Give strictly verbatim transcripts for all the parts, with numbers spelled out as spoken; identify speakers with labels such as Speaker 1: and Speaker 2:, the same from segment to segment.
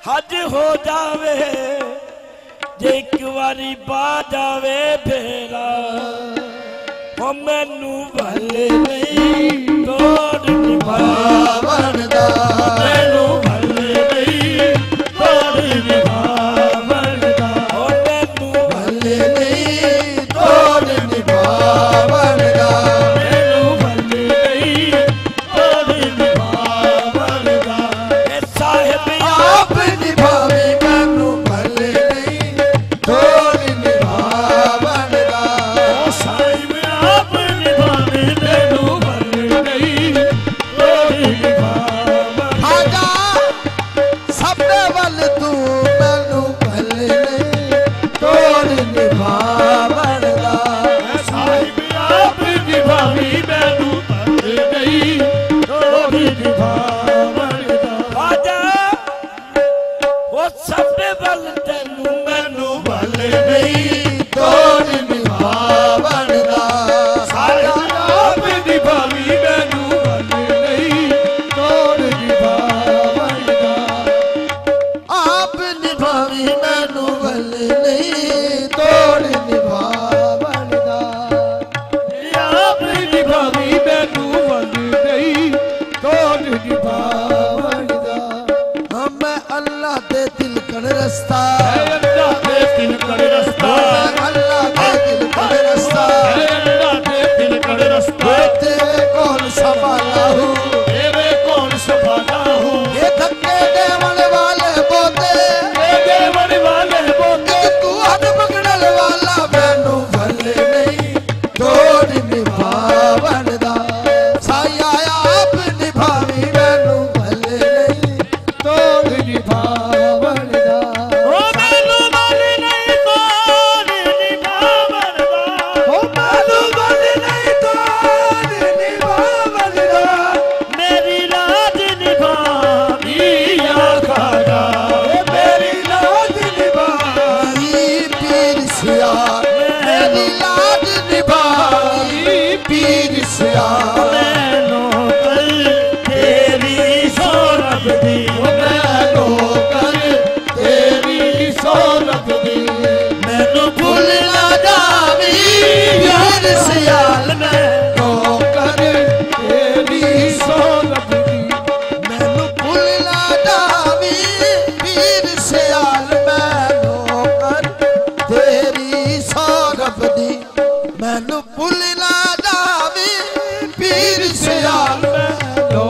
Speaker 1: हज हो जावे जे एक बारी पा जावे फेरा हो मैनू भले नहीं तोड़ निभावन दा मैनू भले नहीं तोड़ निभावन दा हो मैनू भले नहीं तोड़ निभावन दा मैनू भले नहीं तोड़ निभावन दा ए साहिब आप निभावे मैनू भले नहीं तोड़ निभावन दा ओ साहिब आप निभावे मैनू भले नहीं तोड़ निभावन
Speaker 2: खाजा सबने वल तू मैनू भले नहीं तोड़ निभावन दा
Speaker 1: साहिब आप निभावी मैनू भले नहीं तोड़ निभावन दा खाजा वो सबने बल तेनू मैनू भले नहीं
Speaker 2: तोड़ निभावन दा
Speaker 1: साहिब आप निभावी मैनू भले नहीं तोड़ निभावन दा
Speaker 2: आप निभावी मैनू भले नहीं तोड़ निभावन दा
Speaker 1: आप निभावी मैनू भले नहीं तोड़ निभावन दा
Speaker 2: हम मैं अल्लाह दे दिल कण रस्ता
Speaker 1: अल्लाह दे दिल कर रस्ता
Speaker 2: मैं अल्लाह दे दिल कण रस्ता
Speaker 1: अल्लाह दे दिल कर रस्ता
Speaker 2: तेरे कौन संभाला हूँ
Speaker 1: तेरे कौन संभाला हूँ
Speaker 2: ये धक्के देवन वाले बोते
Speaker 1: तेरे मन वाले बोते
Speaker 2: तू हट पकड़ल वाला मैनू भले नहीं तोड़ निभावन दा साया आप निभावी मैनू भले नहीं तोड़ निभावन दा
Speaker 1: ओ मैनू भले नहीं तोड़ निभावन दा
Speaker 2: ओ मैनू भले नहीं तोड़ निभावन दा
Speaker 1: मेरी लाज निभावी या खाजा
Speaker 2: मेरी लाज निभाई पीर सियार मेरी लाज निभाई पीर सियार
Speaker 1: मैनू कल तेरी सौरभ दी
Speaker 2: मैनू कर तेरी सौरभ दी मैनू भूल ना जावी पीर सियार मैनू कर तेरी सौरभ दी मैनू भूल ना जावी पीर सियार मैनू कर तेरी सौरभ दी मैनू भूल ना जावी पीर सियार मैनू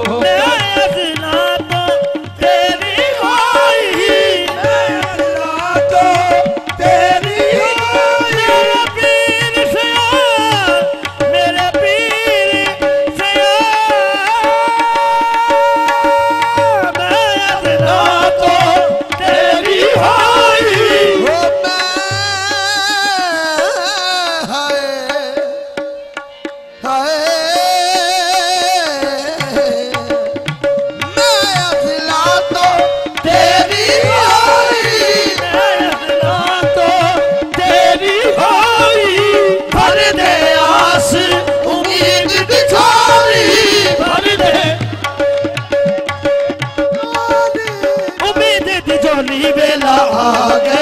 Speaker 2: वेला आ गया